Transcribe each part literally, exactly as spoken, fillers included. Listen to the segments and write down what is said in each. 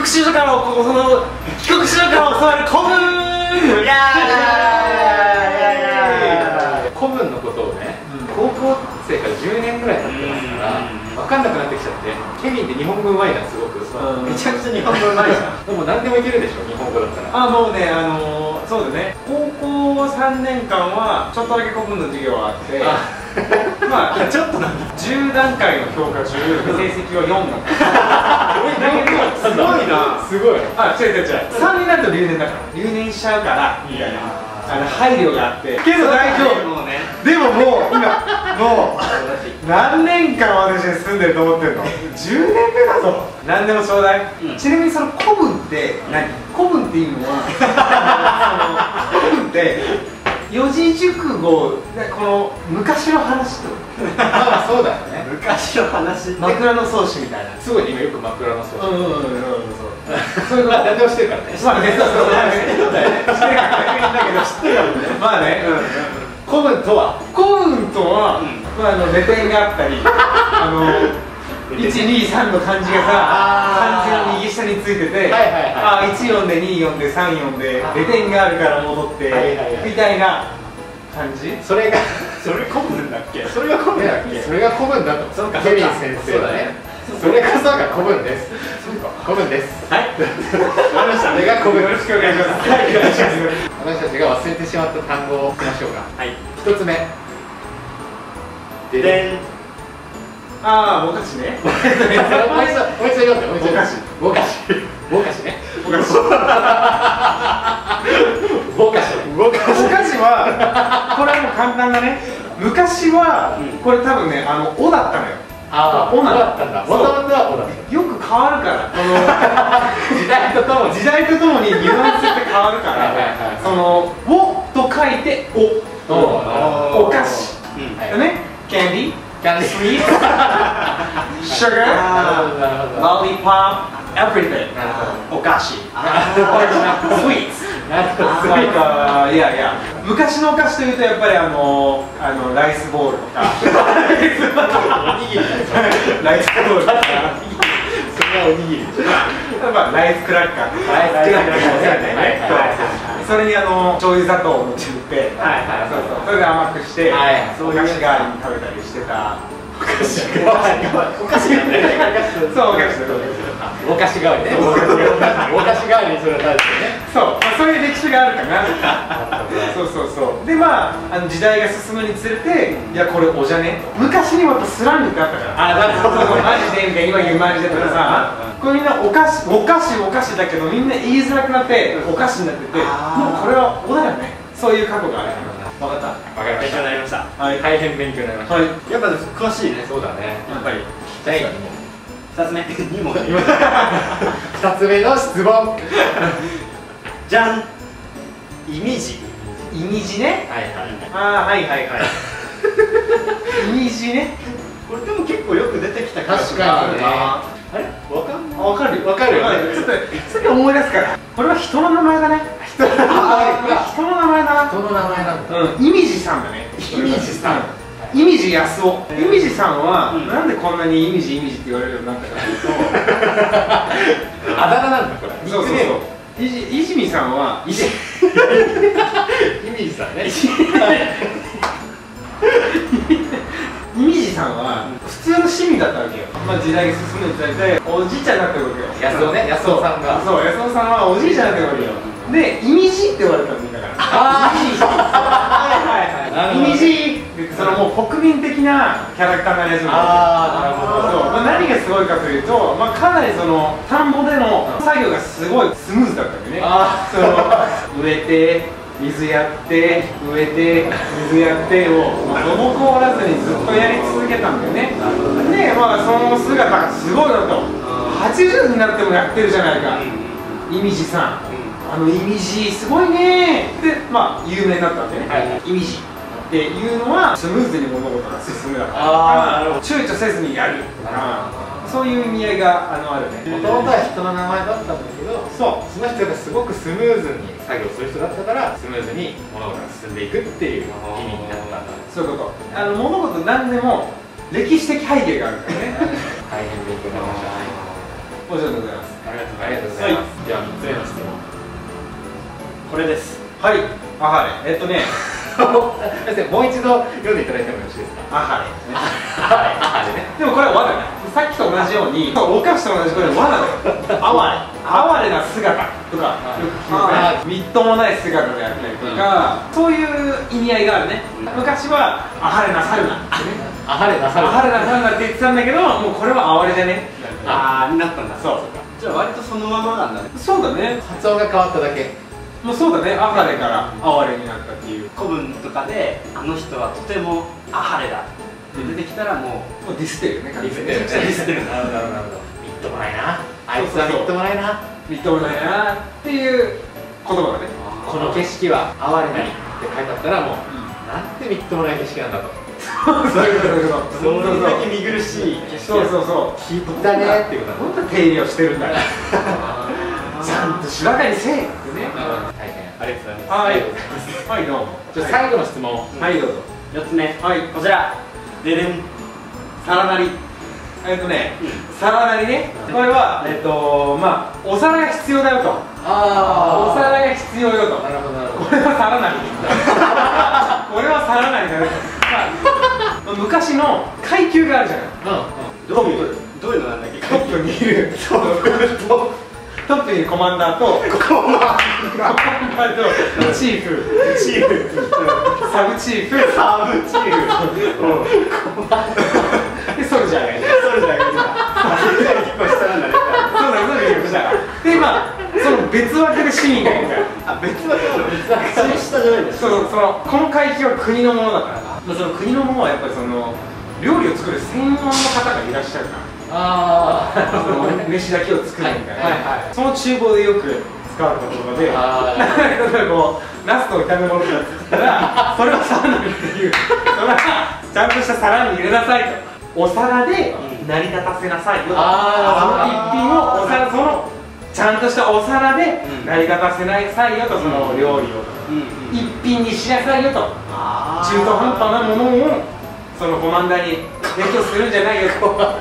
国子女からその帰国子女から教わる古文。いやー古文のことをね、高校生からじゅうねんぐらい経ってますから分かんなくなってきちゃって、ケビンって日本語うまいな、すごく。めちゃくちゃ日本語うまいじゃん。でも何でもいけるでしょ、日本語だったら。 あ、もうね、あのー、そうだね、高校さんねんかんはちょっとだけ古文の授業があって、まあちょっとなんだ、じゅうだんかいの評価中成績はよんだったすごいな。 すごい。 あ、違う違う違う、さんになると留年だから、留年しちゃうからみたいな、あの配慮があって。けど大丈夫。でももう今もう何年間私に住んでると思ってるの。じゅうねんめだぞ。何でもちょうだい。ちなみにその古文って何？古文っていうのは古文って四字熟語、この昔の話と。 まあそうだよね。 昔の話。枕草子みたいな。 すごい今よく枕草子。 うんうんうんうん、そう。そういうの何でもしてるからね。まあね、そうそうそうだよね。してるからだけど知ってるもんね。まあね。 古文とは、 古文とは、まああのレ点があったり、あのいちにさんの漢字がさ、漢字の右下についてて、あ、いち読んでに読んでさん読んでレ点があるから戻ってみたいな感じ。 それがそれ古文だっけ？それが古文だっけ？ それが古文だと。ケビン先生だね。それこそが古文です。古文です。はい。それが古文。よろしくお願いします。私たちが忘れてしまった単語をいきましょうか。はい。一つ目。ででん。 ああ、ぼかしね。 もう一度、もう一度読んで。ぼかし。ぼかし。ぼかしね。ぼかし。ぼかし。ぼかしは、これはもう簡単だね。昔は、これ多分ね、あの、おだったのよ。 ああ、おだったんだ。もともとはおだった。 よく変わるから、この時代とともに、時代とともにニュアンスって変わるから、その、おと書いて、お。お菓子。ね。キャンディー。キャンディー。スイート。シュガー。ロリポップ。everything。お菓子。スイーツ。なんか、いやいや、昔のお菓子というとやっぱりあの、あのライスボールとか、おにぎり、ライスボールとか、それはおにぎり。まあライスクラッカー、ライスクラッカー、それにあの醤油砂糖を塗って、そうそう、それで甘くして、お菓子代わりに食べたりしてた。お菓子代わり、お菓子代わり、そうお菓子代わり。 お菓子代わりね。お菓子代わりにそれを食べてね。 そう、そういう歴史があるかな。そうそうそう。でまあ、あの時代が進むにつれて、いやこれおじゃね。昔にもやっぱスラングってあったから。あ、なるほど。マジでみたいな、今言うマジでとかさ、これみんなお菓子、お菓子、お菓子だけどみんな言いづらくなってお菓子になってて、もうこれはおだよね。そういう過去がある。分かった。分かりました。勉強になりました。はい。大変勉強になりました。はい。やっぱ詳しいね。そうだね。やっぱり。第二問。二つ目。二問。二つ目の質問。じゃん。イミジ。イミジね。はいはい。ああ、はいはいはい。イミジね。これでも結構よく出てきた気がする。確かにね。あれ？わかんない。わかる。わかるよね。ちょっと次思い出すから。これは人の名前だね。人の名前。人の名前だな。人の名前なんだ。うん。イミジさんだね。イミジさん。イミジ安男。イミジさんはなんでこんなにイミジイミジって言われるようになったかというと、 あだ名なんだこれ。 そうそうそう。イジイジミさんはイジイミジさんね。 イミジさんは普通の市民だったわけよ。まあ時代が進むにつれておじいちゃんになってるわけよ。 安男ね。安男さんが。 そう、安男さんはおじいちゃんになってるわけよ。で、イミジって言われたんだから。ああ、イミジ。はいはいはい。イミジ。そのもう国民的なキャラクターになり始めた。ああ、なるほど。そう、まあ、何がすごいかというと、まあかなりその田んぼでの作業がすごいスムーズだったわけね。ああ、その植えて。水やって植えて水やってを滞らずにずっとやり続けたんだよね。でまあその姿がすごいなと、はちじゅうになってもやってるじゃないか、イミジさん、あのイミジすごいねでまあ有名になったわけね、イミジっていうのはスムーズに物事が進むだから躊躇せずにやるとか、そういう意味合いがあのあるね。 もともとは人の名前だったんだけど、そうその人がすごくスムーズに作業する人だったからスムーズに物事が進んでいくっていう意味になったんだ。 そういうこと。あの物事何でも歴史的背景があるからね。 大変勉強になりました。 お上手でございます。 りがとうございます。はい、ではみっつめの質問、 これです。 はい、アハレ。えっとねもう一度読んでいただいてもよろしいですか。 アハレあれね。 でもこれは罠ね。さっきと同じようにお菓子と同じこれ罠だよ。哀れ哀れな姿とかよく聞くね。みっともない姿であったりとか、そういう意味合いがあるね。昔は哀れなさるなってね、 哀れなさるな哀れなさるなって言ってたんだけど、もうこれは哀れじゃね。 ああになったんだ。 そうじゃあ割とそのままなんだね。 そうだね。 発音が変わっただけ。 もうそうだね。哀れから哀れになったっていう。 古文とかであの人はとても哀れだって出てきたらもうもうディスってるよね。 ディスってる。 ディスってる。 なるほどなるほど。みっともないな。あいつはみっともないな。 みっともないなっていう言葉がね。 この景色は哀れなりって書いてあったらもうなんてみっともない景色なんだと。 そういうことそういうこと。 どんだけ見苦しい景色。 そうそうそう。 聞いたねっていうこと本当手入れをしてるんだよ。ちゃんとしばかにせえってね。 大変ありがとうございます。 はい。はい、どうも。 じゃあ最後の質問。 はい、どうぞ。 よっつめ、 はい、 こちら。ででん。 さらなり。えっとね、さらなりね。これはえっとまあお皿が必要だよと。 ああ。 お皿が必要よと。 なるほどなるほど。 これはさらなり。これはさらなりだよと。昔の階級があるじゃない。 どういうどういうのなんだっけ。 トップにいる。トップにいるコマンダーとコマンダーとチーフ、チーフ、サブチーフ、サブチーフ、でソルジャーがいる。ソルジャーがいる。 結構下なんだね。 そうだ、ソルジャーが結構下。で、まあその別枠で市民がいるから。 あ、別枠なの。別枠。その下じゃないんです。 そう、そのこの階級は国のものだから。その国のものはやっぱりその料理を作る専門の方がいらっしゃるから。 ああ、 飯だけを作るみたいな、その厨房でよく使われた言葉で、例えばこうナスと炒め物とか作ったらそれを皿にっていう、それはちゃんとした皿に入れなさいと、お皿で成り立たせなさいよと、その一品をお皿、そのちゃんとしたお皿で成り立たせなさいよと、その料理を一品にしなさいよと、中途半端なものをそのコマンダーに提供するんじゃないよと。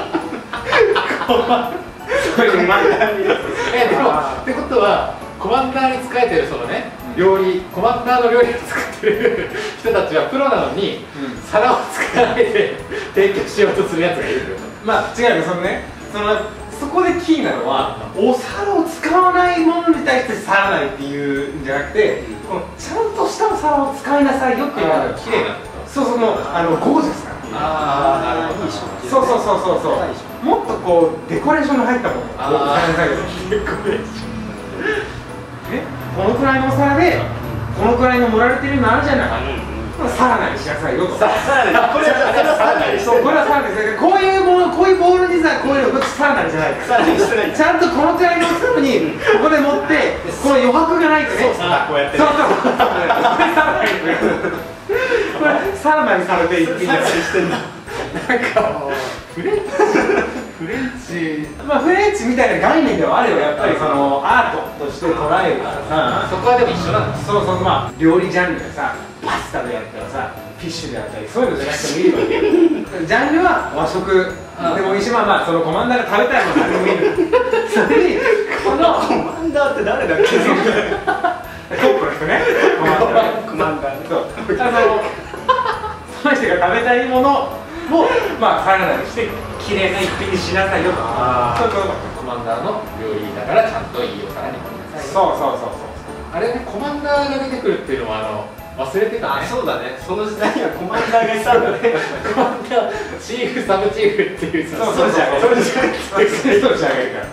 そういうマンダーに。 え、でもってことはコマンダーに仕えてるそのね料理、コマンダーの料理を作ってる人たちはプロなのに、うん、皿を使わないで提供しようとするやつがいるってこと。 まあ違うよ、そのね、そのそこでキーなのは、お皿を使わないものに対して皿ないっていうんじゃなくて、うん、このちゃんとしたお皿を使いなさいよっていうのが綺麗な。 そうそう、もうあのゴージャスな。 ああ、なるほど。いい食器。 そうそうそうそうそう。もっとこうデコレーションの入ったものを使いなさいよ。 デコレーション。 ね、このくらいのお皿でこのくらいの盛られてるのあるじゃない。さらなりしなさいよと。 さらなり。これはさらなり。 そう、これはさらなり。こういうもの、こういうボールにさ、こういうのこっちさらなりじゃない。 さらなりしてない。 ちゃんとこのくらいのスープにここで持ってこの余白がないとね。 こうやって。 そうそう。これさらなり。これさらなりされていいんじゃないしてんだ。なんかフレンチフレンチまあフレンチみたいな概念ではあるよ、やっぱりそのアートとして捉えるからさ。 そこはでも一緒なんです。 そうそう、まあ料理ジャンルがさ、パスタであったらさ、フィッシュであったり、そういうのじゃなくてもいいわけよ。ジャンルは和食でもいいし、まあまあそのコマンダーが食べたいもの何でもいいの。それにこのコマンダーって誰だっけ。 トップの人ね、 コマンダー。 そう、あのその人が食べたいものをまあサラダにして綺麗な一品にしなさいよと。そうそう、 コマンダーの料理だからちゃんといいお皿に盛りなさい。 そうそうそうそう。 あれね、コマンダーが出てくるっていうのはあの忘れてたね。 そうだね。その時代にはコマンダーがいたんだね。 コマンダー、チーフ、サブチーフっていう。 そうそうそう。それじゃない。そうじゃないから。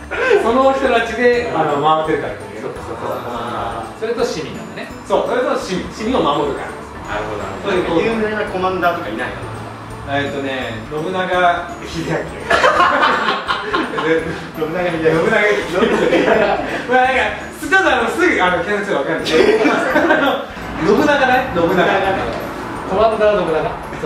その人たちであの回ってるから。それと市民なんだね。そう、それと市民、市民を守るから。 なるほどなるほど。 有名なコマンダーとかいないかな。 えっとね、信長秀明。信長秀明。信長秀明。まあなんか、ちょっとあのすぐあの検索するわかんない。信長ね、信長。 コマンダー信長。 そう。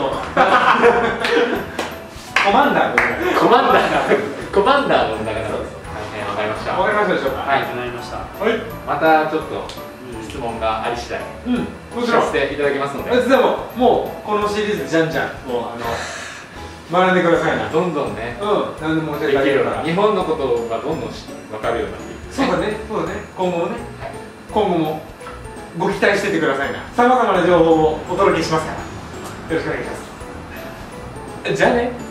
コマンダー信長。 コマンダー。コマンダー信長だそうです。はい、わかりました。 わかりましたでしょうか。 はい、わかりました。 はい。 またちょっと質問があり次第。うん。もちろん。させていただきますので。 でももうこのシリーズじゃんじゃんもうあの学んでくださいな。 どんどんね、 うん、何でも教えできるようてあげるから。 な日本のことがどんどん分かるようになっていく。 そうだね、そうだね、今後もね、今後もご期待しててくださいな。さまざまな情報をお届けしますから、よろしくお願いします。じゃあね。